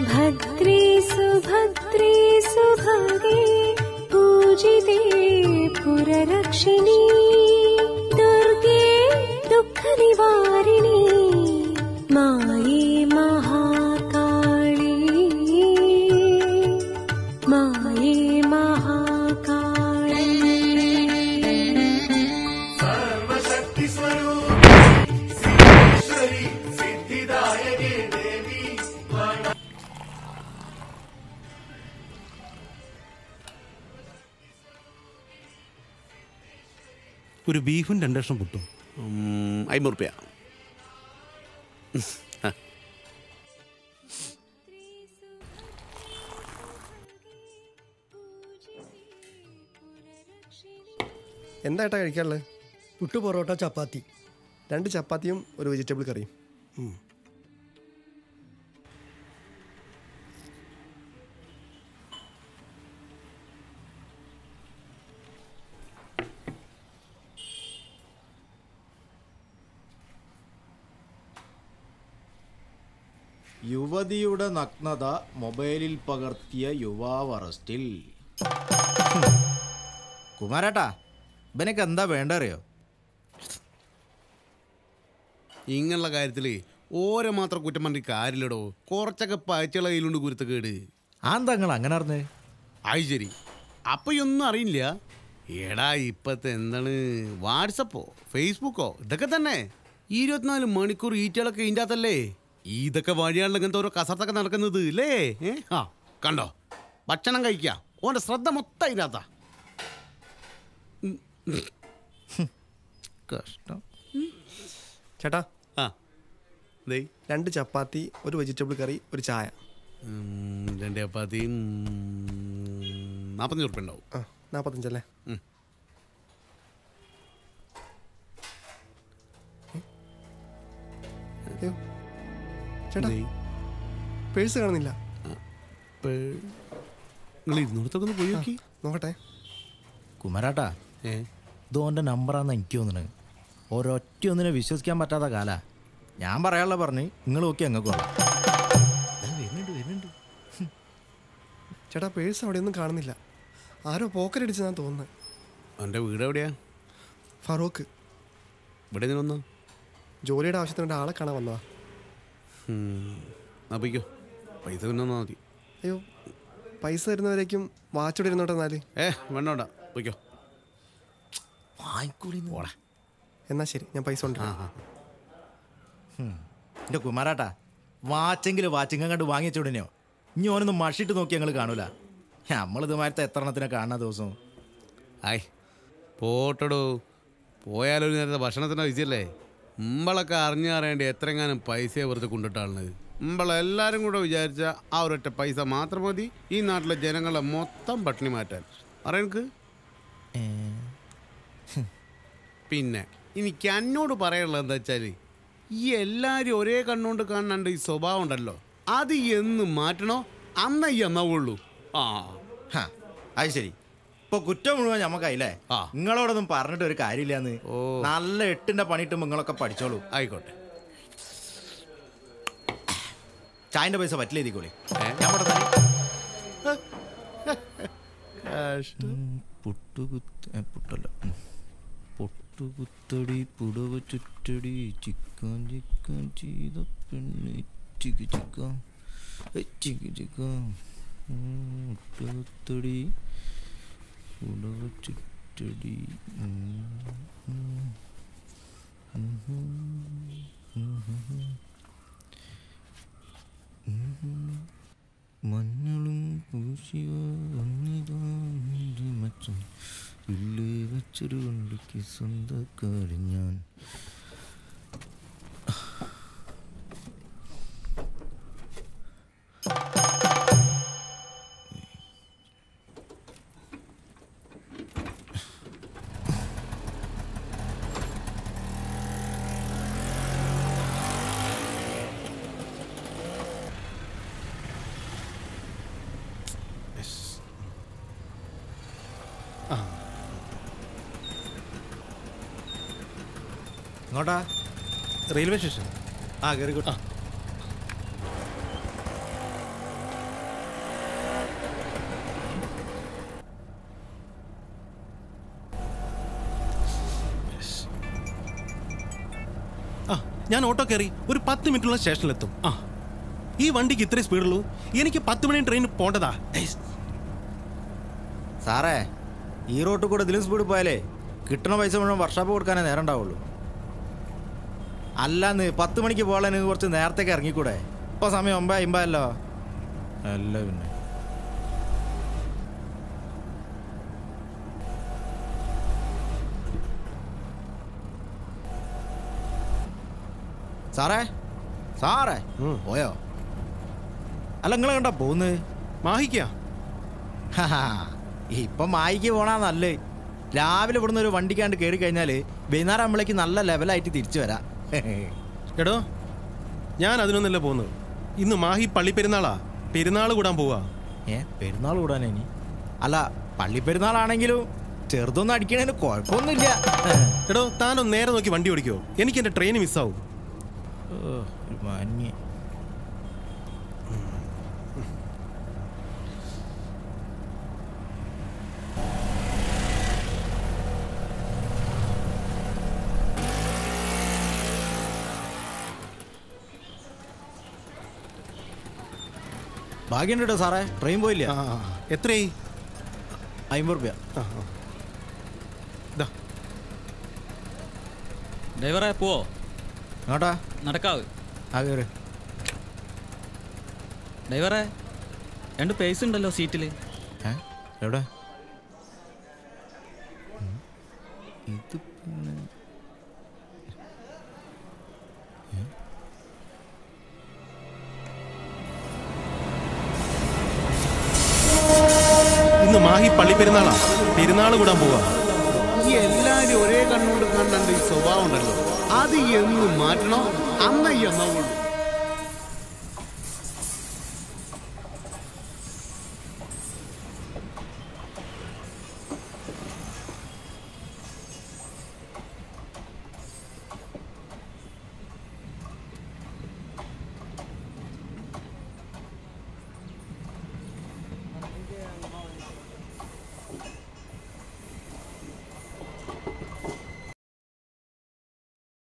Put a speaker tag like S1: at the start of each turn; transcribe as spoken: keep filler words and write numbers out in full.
S1: ഭദ്രേ സുഭദ്രേ സുഭഗേ പൂജിതേ പുരരക്ഷിണീ ദുർഗേ ദുഃഖനിവാരിണീ മായേ മഹാകാളീ മായേ മഹാകാളീ
S2: സർവശക്തി സ്വരൂപിണി സിദ്ധേശ്വരി സിദ്ധിദായകേ ദേവി.
S3: ഒരു ബീഫും രണ്ട് ലക്ഷം കിട്ടും.
S4: അമ്പത് റുപ്യ.
S5: എന്താ ഏട്ടാ കഴിക്കാനുള്ളത്?
S6: പുട്ട്, പൊറോട്ട, ചപ്പാത്തി.
S5: രണ്ട് ചപ്പാത്തിയും ഒരു വെജിറ്റബിൾ കറിയും.
S7: യുവതിയുടെ നഗ്നത മൊബൈലിൽ പകർത്തിയ യുവാവ് അറസ്റ്റിൽ. കുമാരേട്ടാ, ഇവനൊക്കെ എന്താ വേണ്ട അറിയോ?
S3: ഇങ്ങനെയുള്ള കാര്യത്തിൽ ഓരോ മാത്രം കുറ്റം പറഞ്ഞ കാര്യമില്ലടോ. കുറച്ചൊക്കെ പയച്ചുള്ള കയ്യിലുണ്ട് കുരുത്തക്കേട്.
S7: ആ എന്താ നിങ്ങൾ അങ്ങനെ അറിഞ്ഞേ?
S3: ആയി ശരി, അപ്പം ഒന്നും അറിയില്ല. എടാ ഇപ്പത്തെ എന്താണ് വാട്സപ്പോ ഫേസ്ബുക്കോ ഇതൊക്കെ തന്നെ ഇരുപത്തിനാല് മണിക്കൂർ ഈറ്റകളൊക്കെ ഇതിൻ്റെ അകത്തല്ലേ. ഇതൊക്കെ വഴിയാണല്ലോ ഇങ്ങനത്തെ ഓരോ കസർത്തൊക്കെ നടക്കുന്നത് അല്ലേ? ഏ ആ കണ്ടോ, ഭക്ഷണം കഴിക്കുക ഓൻ്റെ ശ്രദ്ധ മൊത്തം അതിനകത്താ.
S7: കഷ്ടം.
S5: ചേട്ടാ,
S3: ആ ദേ
S5: രണ്ട് ചപ്പാത്തി, ഒരു വെജിറ്റബിൾ കറി, ഒരു ചായ.
S3: രണ്ട് ചപ്പാത്തി നാൽപ്പത്തഞ്ച് ഉറുപ്പ്യ ഉണ്ടാവും.
S5: ആ നാൽപ്പത്തഞ്ചല്ലേ? അയ്യോ ചേട്ടാ, പേഴ്സ് കാണുന്നില്ല.
S3: നിങ്ങൾ ഇരുന്നൂറത്തൊക്കെ ഒന്ന് പോയി നോക്കി
S5: നോക്കട്ടെ.
S7: കുമാരേട്ടാ,
S3: ഏ
S7: ഇതോൻ്റെ നമ്പറാന്ന് എനിക്ക് തോന്നുന്നത്. ഒരൊറ്റ ഒന്നിനെ വിശ്വസിക്കാൻ പറ്റാത്ത കാലാ. ഞാൻ പറയാനുള്ള പറഞ്ഞ് നിങ്ങൾ നോക്കി അങ്ങ് കൊള്ളാം. വരുന്നുണ്ട് വരുന്നുണ്ട്.
S5: ചേട്ടാ, പേഴ്സ് അവിടെയൊന്നും കാണുന്നില്ല. ആരോ പോക്കറ്റടിച്ചെന്നാണ് തോന്നുന്നത്.
S3: എൻ്റെ വീട് എവിടെയാ?
S5: ഫറൂഖ്.
S3: ഇവിടെ ഇതിനൊന്ന്
S5: ജോലിയുടെ ആവശ്യത്തിന് ആളെ കാണാൻ വന്നതാ.
S3: അപ്പിക്കോ, പൈസ പിന്നെ വന്നാൽ മതി.
S5: അയ്യോ, പൈസ തരുന്നവരേക്കും വാച്ചോടെ ഇരുന്നോട്ടെ എന്നാല്.
S3: ഏ വേണ്ട പോയിക്കോ.
S7: വാങ്ങിക്കൂടിന്ന്.
S5: എന്നാ ശരി, ഞാൻ പൈസ ഉണ്ട്.
S7: എൻ്റെ കുമാരേട്ടാ, വാച്ചെങ്കിലും വാച്ചിങ്ങ കണ്ട് വാങ്ങിച്ചോടിനെയോ? ഇനി ഓനൊന്ന് മഷിയിട്ട് നോക്കി ഞങ്ങൾ കാണൂല. നമ്മളിതുമാരത്തെ എത്ര എണ്ണത്തിനെ കാണുന്ന ദിവസം.
S3: ആയ് പോട്ടടോ, പോയാലൊരു നേരത്തെ ഭക്ഷണത്തിൻ്റെ പൈസയല്ലേ. നമ്മളൊക്കെ അറിഞ്ഞറിയേണ്ടി എത്രങ്ങാനും പൈസ വെറുതെ കൊണ്ടിട്ടാണത്. നമ്മളെല്ലാവരും കൂടെ വിചാരിച്ച ആ ഒരൊറ്റ പൈസ മാത്രം മതി ഈ നാട്ടിലെ ജനങ്ങളെ മൊത്തം പട്ടിണി മാറ്റാൻ. അറിയണക്ക് പിന്നെ എനിക്ക് എന്നോട് പറയാനുള്ളത് എന്താ വെച്ചാൽ, ഈ എല്ലാവരും ഒരേ കണ്ണുകൊണ്ട് കാണാണ്ട് ഈ സ്വഭാവം ഉണ്ടല്ലോ, അത് എന്ന് മാറ്റണോ അന്ന ഈ എന്നാവുള്ളൂ. ആ
S7: അത് ശരി. ഇപ്പൊ കുറ്റം മുഴുവൻ ഞമ്മക്കായില്ലേ?
S3: ആ
S7: നിങ്ങളോടൊന്നും പറഞ്ഞിട്ട് ഒരു കാര്യമില്ലാന്ന്.
S3: ഓ
S7: നല്ല എട്ടിന്റെ പണിയിട്ട് നിങ്ങളൊക്കെ പഠിച്ചോളൂ.
S3: ആയിക്കോട്ടെ.
S7: ചായന്റെ പൈസ പറ്റില്ല എഴുതിക്കോളി. പുട്ടുകുത്തല്ല പൊട്ടുകുത്തടി പുടവ ചുറ്റടി ചിക്കൻ ചിക്കൻ ചെയ്ത പെണ്ണ് ചിക്ക് ചിക്കാം ചിക്ക് ചിക്കാം മുട്ടുകുത്തടി പുടവ ചുറ്റടി മഞ്ഞളും പൂശിയ മച്ചൻ ഉള്ളി വെച്ചൊരു വണ്ടിക്ക് സ്വന്തക്കാരൻ ഞാൻ. ഇങ്ങോട്ടാ? Railway station. ആ കയറിക്കോട്ടെ.
S8: ഞാൻ ഓട്ടോ കയറി ഒരു പത്ത് മിനിറ്റുള്ള സ്റ്റേഷനിലെത്തും. ആ ഈ വണ്ടിക്ക് ഇത്രയും സ്പീഡുള്ളൂ. എനിക്ക് പത്ത് മണി ട്രെയിൻ പോണ്ടതാ.
S7: സാറേ ഈ റോട്ടിൽ കൂടെ ഇതിലും സ്പീഡ് പോയാലേ കിട്ടണ പൈസ മുഴുവൻ വർഷാപ്പ് കൊടുക്കാനേ നേരം ഉണ്ടാവുള്ളൂ. അല്ലാന്ന് പത്ത് മണിക്ക് പോകാൻ നിങ്ങൾക്ക് കുറച്ച് നേരത്തേക്ക് ഇറങ്ങിക്കൂടെ? ഇപ്പോൾ സമയം ഒമ്പത് അമ്പതല്ലോ. അല്ല പിന്നെ സാറേ സാറേ പോയോ? അല്ല നിങ്ങൾ കണ്ടാ പോകുന്നത്?
S8: മാഹിക്കാ
S7: ഇപ്പം മായിക്ക് പോണാ നല്ലേ. രാവിലെ ഇവിടുന്ന് ഒരു വണ്ടിക്കാണ്ട് കയറി കഴിഞ്ഞാൽ വൈകുന്നേരം ആകുമ്പോഴേക്ക് നല്ല ലെവലായിട്ട് തിരിച്ചു വരാം.
S8: എടോ ഞാൻ അതിനൊന്നല്ല പോകുന്നത്. ഇന്ന് മാഹി പള്ളി പെരുന്നാളാ. പെരുന്നാൾ കൂടാൻ പോവാ.
S7: ഏ പെരുന്നാൾ കൂടാൻ ഇനി? അല്ല പള്ളി പെരുന്നാളാണെങ്കിലും ചെറുതൊന്നും അടിക്കണേന് കുഴപ്പമൊന്നുമില്ല.
S8: എടോ താനൊന്ന് നേരെ നോക്കി വണ്ടി ഓടിക്കോ. എനിക്ക് എൻ്റെ ട്രെയിൻ മിസ്സാവും.
S7: മാന്യ ഭാഗ്യമുണ്ട് കേട്ടോ സാറേ, ട്രെയിൻ പോയില്ല.
S8: എത്രയായി?
S7: അമ്പത് റുപ്യ.
S9: ഡ്രൈവറെ പോവോ?
S7: അങ്ങോട്ടാ
S9: നടക്കാവ്.
S7: ആ കയറി.
S9: ഡ്രൈവറെ രണ്ട് പേഴ്സ് ഉണ്ടല്ലോ സീറ്റിൽ.
S7: ഏ എവിടെ? ഇത് പിന്നെ
S8: ഇന്ന് മാഹി പള്ളി പെരുന്നാളാ. പെരുന്നാൾ കൂടാൻ പോവാ.
S3: ഈ എല്ലാരും ഒരേ കണ്ണുകൊണ്ട് കണ്ടു ഈ സ്വഭാവം ഉണ്ടല്ലോ, അത് എന്ന് മാറ്റണോ അന്നയ്യ എന്നാവുള്ളൂ.